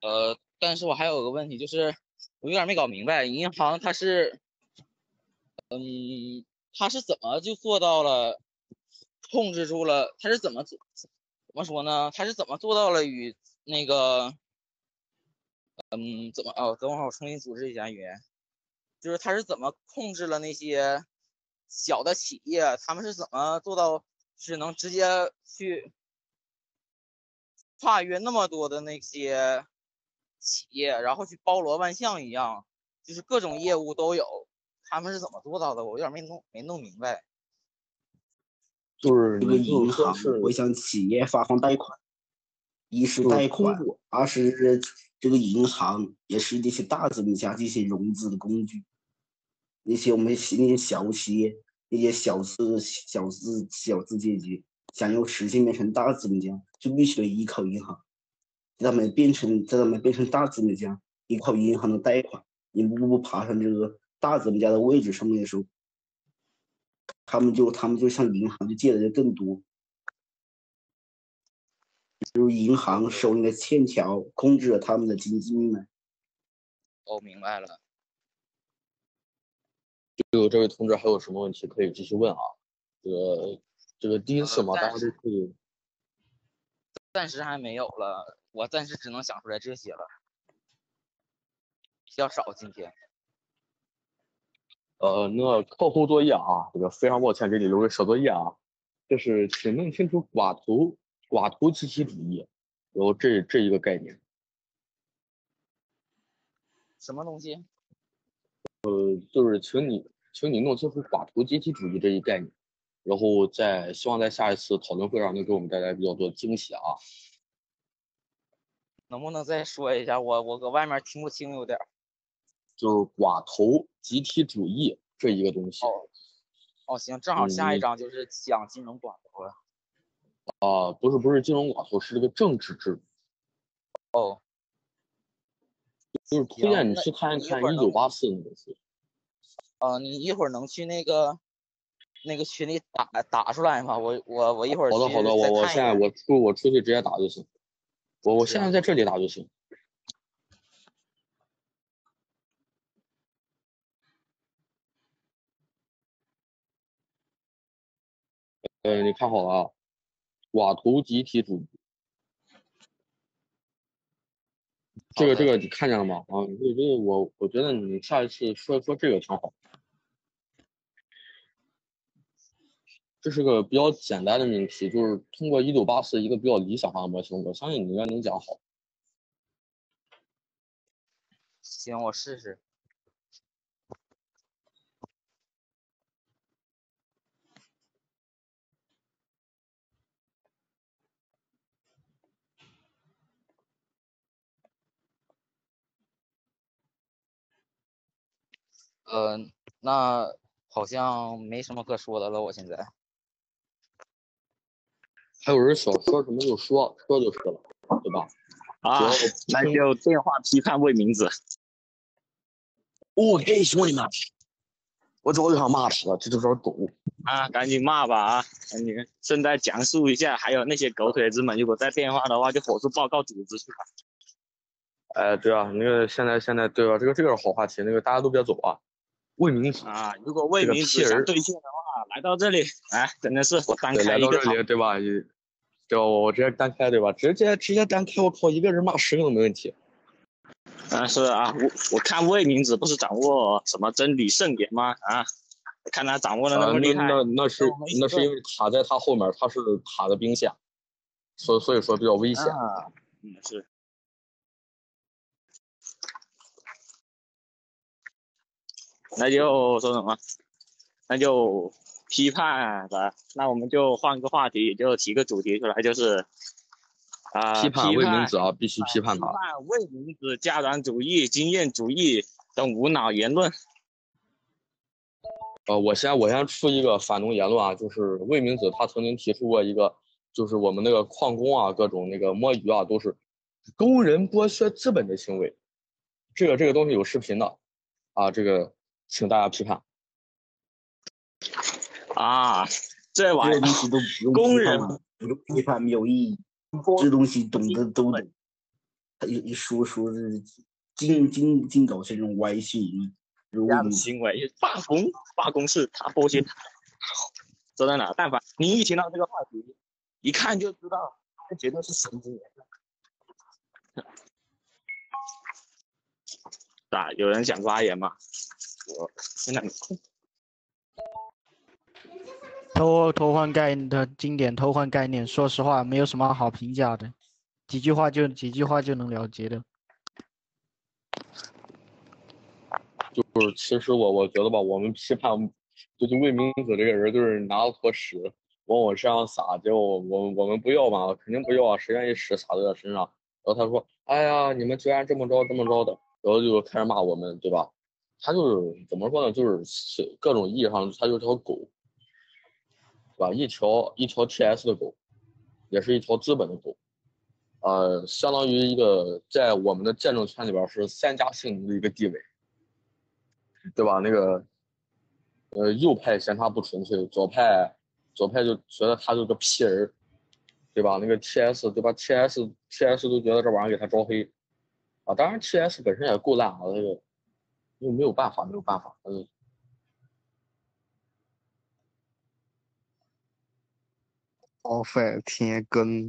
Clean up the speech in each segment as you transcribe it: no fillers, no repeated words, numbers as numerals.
但是我还有个问题，就是我有点没搞明白，银行它是怎么就做到了控制住了？它是怎么说呢？它是怎么做到了与那个等会儿我重新组织一下语言，就是它是怎么控制了那些小的企业？他们是怎么做到是能直接去跨越那么多的那些企业，然后去包罗万象一样，就是各种业务都有，他们是怎么做到的？我有点没弄明白。 就是这个你就是银行说是会向企业发放贷款，一是就是贷款， 通过二是这个银行也是这些大资本家这些融资的工具。那些我们那些小企业、那些小资阶级，想要实现变成大资本家，就必须得依靠银行。在他们变成大资本家，依靠银行的贷款，一步步爬上这个大资本家的位置上面的时候，他们就向银行就借的就更多，就是银行手里的欠条控制了他们的经济命脉。 哦，明白了。 这位同志还有什么问题可以继续问啊？这个第一次嘛，大家都可以。 暂时还没有了，我暂时只能想出来这些了，比较少今天。 那课后作业啊，这个非常抱歉给你留个小作业啊，就是请弄清楚寡头集体主义，然后这一个概念。 什么东西？ 就是请你弄清楚寡头集体主义这一概念，然后希望在下一次讨论会上能给我们带来比较多的惊喜啊。 能不能再说一下？我搁外面听不清有点。 就是寡头集体主义这一个东西。 哦，行，正好下一章就是讲金融寡头了。 不是金融寡头，是这个政治制度。 哦， 就是推荐你去看一看1984那个书。 你一会儿能去那个群里打出来吗？我一会儿好的，我现在我出去直接打就行。我现在在这里打就行。你看好了啊，寡头集体主义。这个你看见了吗？啊，这个我觉得你下一次说这个挺好。这是个比较简单的命题，就是通过1984一个比较理想化的模型，我相信你应该能讲好。 行，我试试。那好像没什么可说的了，我现在。 还有人想说什么就说就是了，对吧？ 啊，那就电话批判魏明子。 OK，兄弟们，我早就想骂他了，这就是狗啊！赶紧骂吧啊！赶紧，顺带讲述一下，还有那些狗腿子们，如果在电话的话，就火速报告组织去吧。 对啊，那个现在对吧？这个是好话题，那个大家都别走啊。魏明子啊，如果魏明子想兑现的话，来到这里，哎，真的是我单开一个来到这里，对吧？对吧？我直接单开，对吧？直接单开，我靠，一个人骂10个都没问题。 是啊，我看魏明子不是掌握什么真理圣言吗？啊，看他掌握的那么厉害。 那是因为塔在他后面，他是塔的兵线，所以说比较危险。 是。那就说什么？那就批判吧。那我们就换个话题，就提个主题出来，就是批判魏明子啊，必须批判他。 批判魏明子家长主义、经验主义等无脑言论。 我先出一个反动言论啊，就是魏明子他曾经提出过一个，就是我们那个矿工啊，各种那个摸鱼啊，都是工人剥削资本的行为。这个东西有视频的啊，这个请大家批判。 啊，这玩意东西都不用工人批判没有意义，这东西懂得都懂。 他一说是尽搞这种歪曲， 这样的行为，罢工是他剥削他，说在哪？但凡你一听到这个话题，一看就知道，这绝对是神经病。咋？有人想发言吗？我现在没空。 偷换概念的经典偷换概念，说实话没有什么好评价的，几句话就能了结的。 就是其实我觉得吧，我们批判就是魏明子这个人，就是拿了坨屎往我身上撒，结果我们不要嘛，肯定不要啊，谁愿意屎撒在他身上？然后他说，哎呀，你们居然这么着的，然后就开始骂我们，对吧？他就是怎么说呢？就是各种意义上，他就是条狗，对吧？一条 TS 的狗，也是一条资本的狗，相当于一个在我们的见证圈里边是三家姓奴的一个地位，对吧？那个右派嫌他不纯粹，左派就觉得他就是个屁人，对吧？那个 TS 对吧？TS 都觉得这玩意儿给他招黑啊，当然 TS 本身也够烂啊，那个又没有办法， 反天根，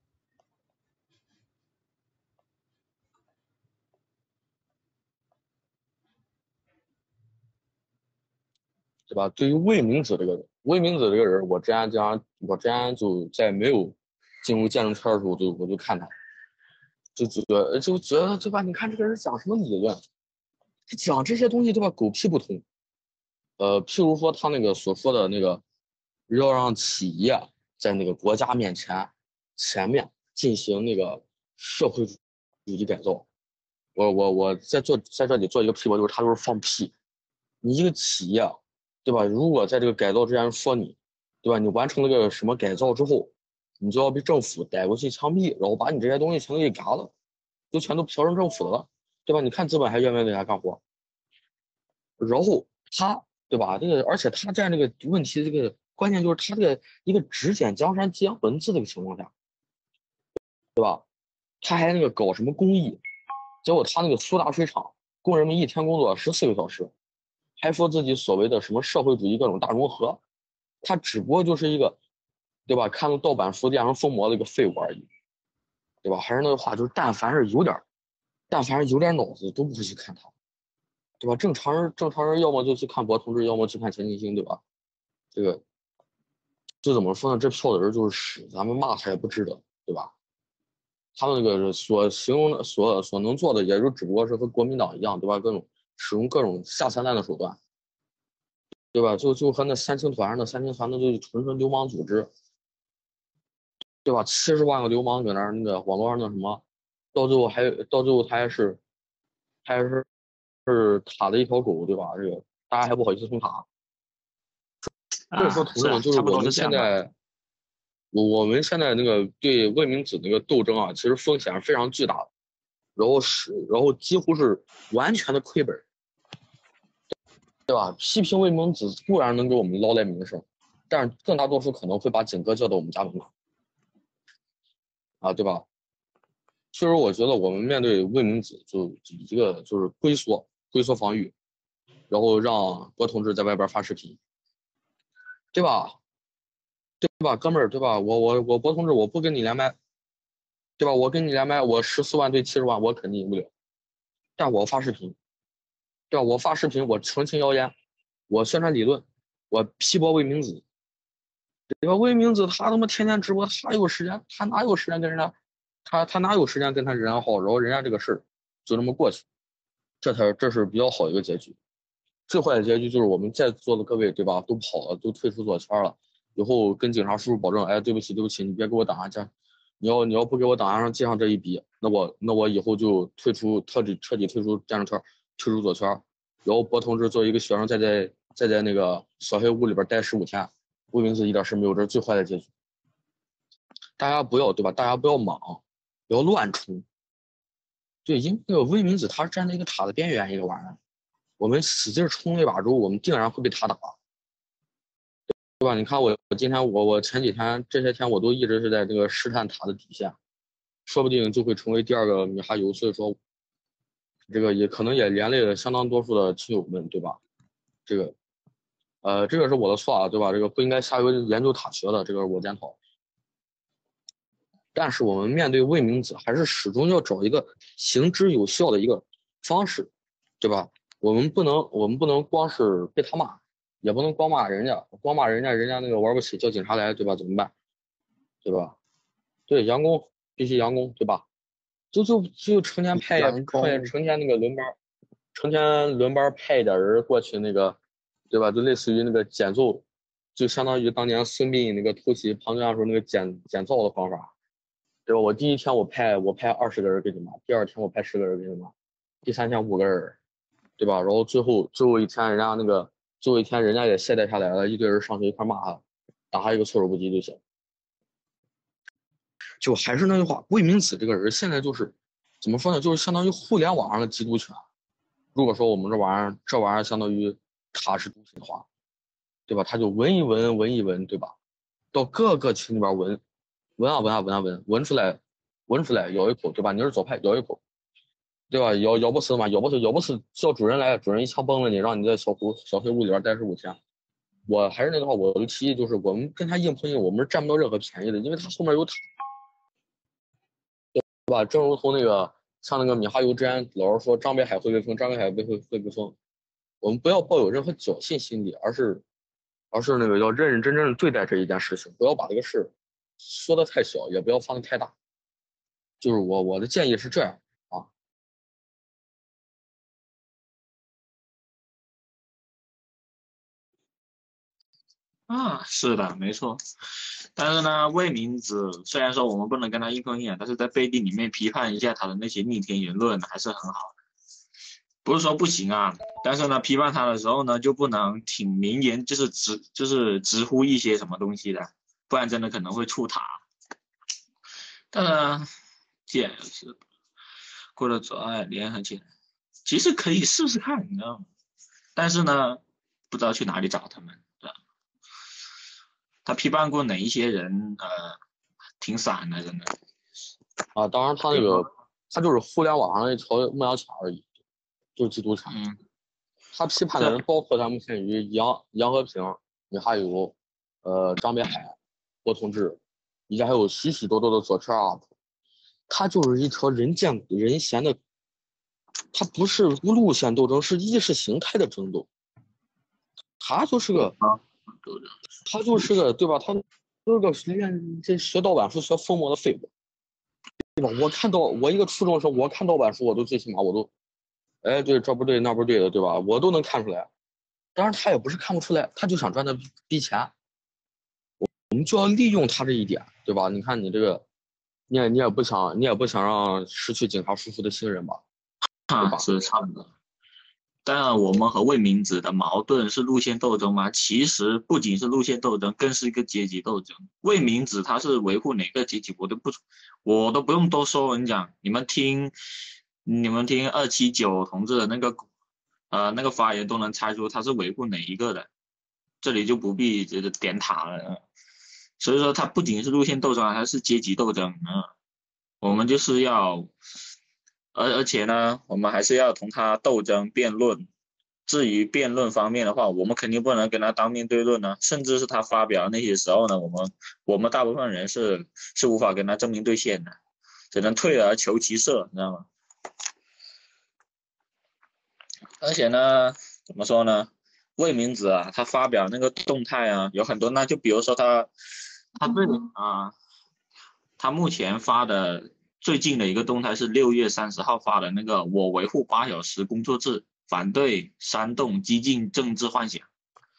对吧？对于魏明子这个人，我之前就在没有进入见证圈的时候，我就看他，就觉得对吧？你看这个人讲什么理论，他讲这些东西对吧？狗屁不通。譬如说他那个所说的那个，要让企业在那个国家前面进行那个社会主义改造，我在这里做一个批驳，就是他就是放屁。你一个企业，对吧？如果在这个改造之前说你，对吧？你完成了个什么改造之后，你就要被政府逮过去枪毙，然后把你这些东西全都给嘎了，就全都嫖成政府的了，对吧？你看资本还愿不愿意给他干活？然后他，对吧？这个而且他占这个问题，这个关键就是他这个一个只捡江山不捡本质这个情况下，对吧？他还那个搞什么公益，结果他那个苏打水厂工人们一天工作14个小时，还说自己所谓的什么社会主义各种大融合，他只不过就是一个，对吧？看到盗版书变成疯魔的一个废物而已，对吧？还是那个话，就是但凡是有点脑子都不会去看他。对吧？正常人要么就去看博同志，要么去看钱金星，对吧？这个就怎么说呢？这票的人就是屎，咱们骂他也不值得，对吧？他们那个所形容的所能做的，也就只不过是和国民党一样，对吧？使用各种下三滥的手段，对吧？就和那三青团那就纯流氓组织，对吧？70万个流氓搁那儿那个网络上那什么，到最后他还是塔的一条狗，对吧？这个大家还不好意思送塔。所以说，同志们，就是我们现在，我们现在那个对魏明子那个斗争啊，其实风险是非常巨大的，然后几乎是完全的亏本，对吧？批评魏明子固然能给我们捞来名声，但是更大多数可能会把警哥叫到我们家门口，啊，对吧？其实我觉得我们面对魏明子就一个就是龟缩防御，然后让郭同志在外边发视频，对吧？哥们儿，对吧？我郭同志，我不跟你连麦，对吧？我跟你连麦，我14万对70万，我肯定赢不了，但我发视频，对吧？我发视频，我澄清谣言，我宣传理论，我批驳魏明子，对吧？魏明子他他妈天天直播，他有时间，他哪有时间跟人家，他哪有时间跟他人家好，然后人家这个事儿就这么过去，这是比较好的一个结局。最坏的结局就是我们在座的各位，对吧？都跑了，都退出左圈了。以后跟警察叔叔保证，哎，对不起，你别给我档案去，你要不给我档案上记上这一笔，那我以后就退出，彻底退出见证圈，退出左圈。然后博同志作为一个学生，再在那个小黑屋里边待15天，魏明子一点事没有，这是最坏的结局。大家不要，对吧？大家不要莽，不要乱冲。对，因为那个魏明子他是站在一个塔的边缘一个玩意儿，我们使劲冲那把之后，我们定然会被他打。对吧？你看我今天我前几天这些天我都一直是在这个试探塔的底线， 说不定就会成为第二个米哈游。所以说，这个也可能也连累了相当多数的亲友们，对吧？这个，这个是我的错啊，对吧？这个不应该下游研究塔学的，这个是我检讨。但是我们面对魏明子，还是始终要找一个行之有效的一个方式，对吧？我们不能光是被他骂，也不能光骂人家，光骂人家，人家那个玩不起，叫警察来，对吧？怎么办？对吧？对，佯攻必须佯攻，对吧？就成天派成天那个成天轮班派一点人过去那个，对吧？就类似于那个减奏，就相当于当年孙膑那个偷袭庞涓时候那个减灶的方法，对吧？我第一天我派20个人给你骂，第二天我派10个人给你骂，第3天5个人，对吧？然后最后一天人家也懈怠下来了，一堆人上去一块骂他，打他一个措手不及就行。就还是那句话，魏明子这个人现在就是怎么说呢？就是相当于互联网上的缉毒犬。如果说我们这玩意儿相当于他是毒品的话，对吧？他就闻一闻，对吧？到各个群里边闻出来咬一口，对吧？你是左派，咬一口，对吧？咬不死嘛，咬不死叫主人来，主人一枪崩了你，让你在小黑屋里边待15天。我还是那句话，我的提议就是我们跟他硬碰硬，我们是占不到任何便宜的，因为他后面有塔。对吧？正如同那个像那个米哈游之前老是说张北海会被封，张北海会被封，我们不要抱有任何侥幸心理，而是那个要认认真真的对待这一件事情，不要把这个事说的太小，也不要放的太大。就是我的建议是这样啊。 是的，没错。但是呢，魏明子虽然说我们不能跟他硬碰硬，但是在背地里面批判一下他的那些逆天言论还是很好的。不是说不行啊，但是呢，批判他的时候呢，就不能挺名言，就是直呼一些什么东西的，不然真的可能会触塔。当然，这是过了左爱联合起来，其实可以试试看，你知道吗？但是呢，不知道去哪里找他们。他批判过哪一些人？挺散的，真的。 啊，当然他那个他就是互联网上的一条牧羊犬而已，就是缉毒犬。他批判的人包括咱们现于杨和平、米哈游、张北海、郭同志，以及还有许许多多的左圈 UP。他就是一条人见人嫌的，他不是路线斗争，是意识形态的争斗。他就是个对吧？他就是个练这学盗版书、学疯魔的废物，对吧？我一个初中生，我看盗版书，我都最起码我都，哎，对，这不对那不对的，对吧？我都能看出来。当然他也不是看不出来，他就想赚那笔钱。我们就要利用他这一点，对吧？你看你这个，你也不想让失去警察叔叔的信任吧？对吧？ 是差不多。但我们和魏明子的矛盾是路线斗争吗？其实不仅是路线斗争，更是一个阶级斗争。魏明子他是维护哪个阶级，我都不用多说。我跟你讲，你们听279同志的那个发言都能猜出他是维护哪一个的，这里就不必这个点塔了。所以说，他不仅是路线斗争，还是阶级斗争我们就是要。而且呢，我们还是要同他斗争辩论。至于辩论方面的话，我们肯定不能跟他当面对论呢，甚至是他发表那些时候呢，我们大部分人是无法跟他正面对线的，只能退而求其次，你知道吗？而且呢，怎么说呢？魏明子啊，他发表那个动态啊，有很多，那就比如说他目前发的。最近的一个动态是6月30号发的那个，我维护8小时工作制，反对煽动激进政治幻想。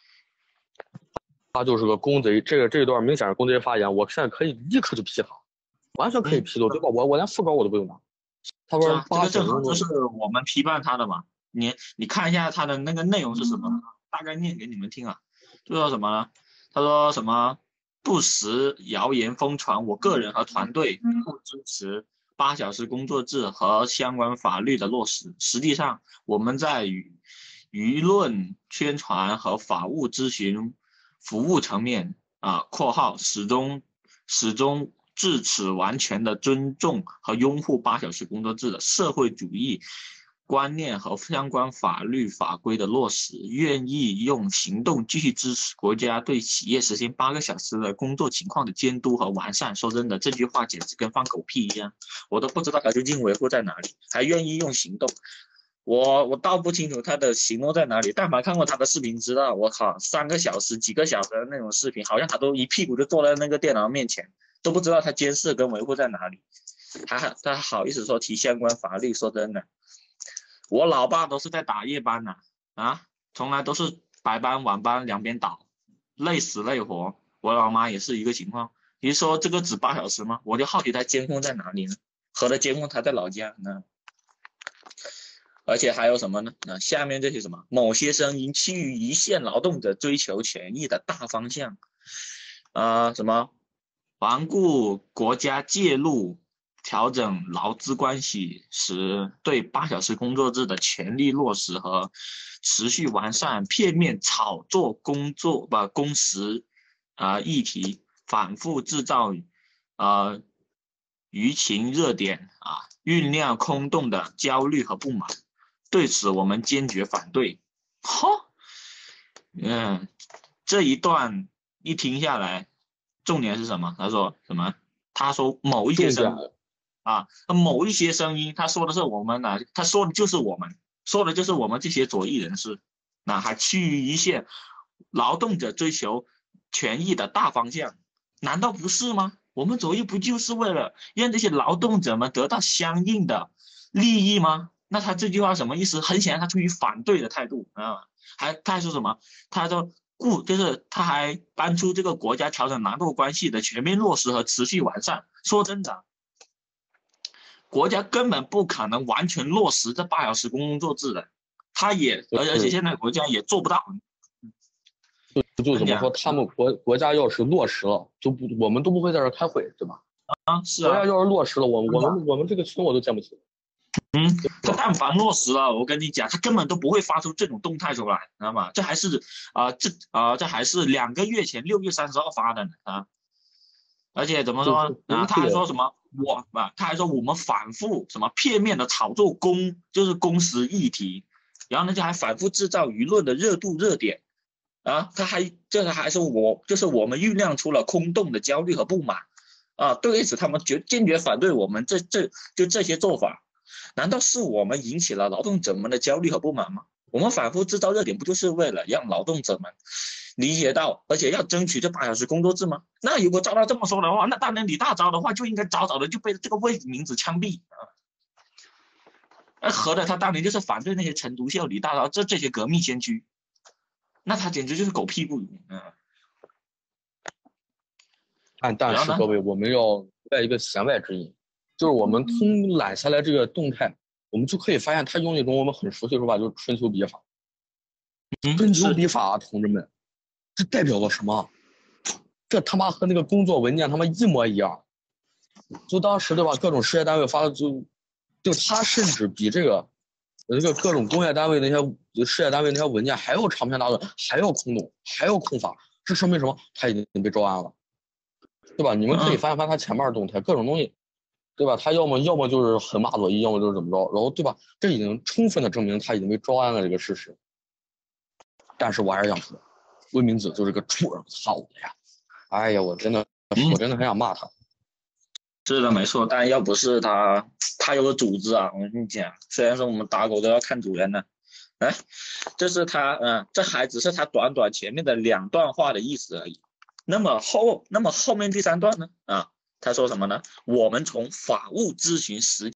他就是个公贼，这一段明显是公贼发言，我现在可以立刻就批他，完全可以批斗，对吧？我连副稿我都不用拿。他说这个正好就是我们批判他的嘛。你看一下他的那个内容是什么，大概念给你们听啊。就说什么呢？他说什么？不实谣言疯传，我个人和团队不支持8小时工作制和相关法律的落实。实际上，我们在舆论宣传和法务咨询服务层面（括号始终至此完全的尊重和拥护8小时工作制的社会主义观念和相关法律法规的落实，愿意用行动继续支持国家对企业实行8个小时的工作情况的监督和完善。说真的，这句话简直跟放狗屁一样，我都不知道他究竟维护在哪里，还愿意用行动。我倒不清楚他的行动在哪里，但凡看过他的视频知道，我靠，3个小时、几个小时的那种视频，好像他都一屁股就坐在那个电脑面前，都不知道他监视跟维护在哪里。他好意思说提相关法律？说真的，我老爸都是在打夜班的从来都是白班晚班两边倒，累死累活。我老妈也是一个情况。你说这个只8小时吗？我就好奇他监控在哪里呢？合着监控他在老家呢？而且还有什么呢？下面这些什么某些声音趋于一线劳动者追求权益的大方向，什么顽固国家介入调整劳资关系时对8小时工作制的全力落实和持续完善，片面炒作工时议题，反复制造舆情热点酝酿空洞的焦虑和不满。对此我们坚决反对。这一段一听下来，重点是什么？他说什么？他说某一些声音某一些声音，他说的是我们他说的就是我们，说的就是我们这些左翼人士，还趋于一线劳动者追求权益的大方向，难道不是吗？我们左翼不就是为了让这些劳动者们得到相应的利益吗？那他这句话什么意思？很显然他出于反对的态度他还说什么？他说就是他还搬出这个国家调整劳动关系的全面落实和持续完善。说真的，国家根本不可能完全落实这8小时工作制的，而且现在国家也做不到。 就怎么说，他们国家要是落实了，我们都不会在这开会，对吧？ 是国家要是落实了，我们这个群我都建不起。 他但凡落实了，我跟你讲，他根本都不会发出这种动态出来，知道吗？这还是这还是2个月前6月30号发的呢而且怎么说呢？他还说什么他还说我们反复什么片面的炒作就是工时议题，然后呢就还反复制造舆论的热度热点他还说我们酝酿出了空洞的焦虑和不满对此他们坚决反对我们这些做法。难道是我们引起了劳动者们的焦虑和不满吗？我们反复制造热点，不就是为了让劳动者们理解到，而且要争取这8小时工作制吗？那如果照他这么说的话，那当年李大钊的话就应该早早的就被这个魏明子枪毙合着他当年就是反对那些陈独秀、李大钊这些革命先驱，那他简直就是狗屁不如但是各位，我们要带一个弦外之音。就是我们通览下来这个动态，我们就可以发现他用那种我们很熟悉的说法，就是春秋笔法。春秋笔法同志们，这代表了什么？这他妈和那个工作文件他妈一模一样。就当时对吧，各种事业单位发的就他甚至比这个各种工业单位那些事业单位那些文件还要长篇大论，还要空洞，还要空法。这说明什么？他已经被招安了，对吧？你们可以翻一翻他前面的动态，各种东西。对吧？他要么就是很骂左翼，要么就是怎么着，然后对吧？这已经充分的证明他已经被招安了这个事实。但是我还是想说，魏明子就是个畜生，操的呀！哎呀，我真的很想骂他。 是的，没错。但要不是他有个组织我跟你讲，虽然说我们打狗都要看主人的，这是他这还只是他短短前面的2段话的意思而已。那么后面第3段呢他说什么呢？我们从法务咨询实